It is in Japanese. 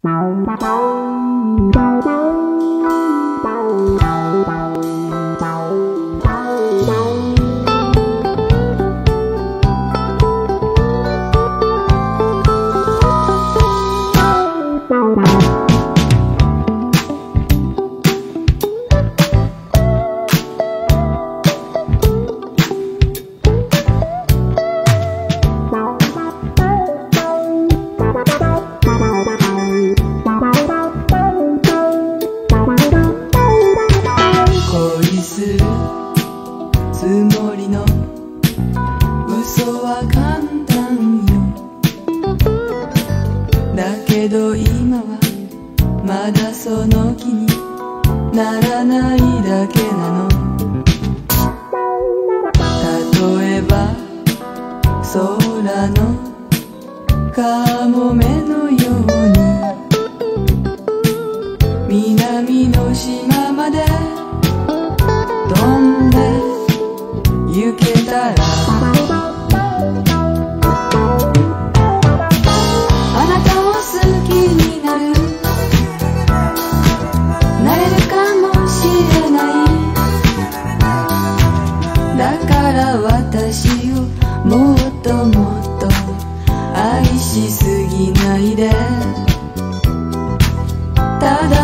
つもりの嘘は簡単よ。だけど今はまだその気にならないだけなの。例えば空のカモメのように南の島まで飛んで行けたら、あなたを好きになれるかもしれない。だから私をもっともっと愛しすぎないで。ただ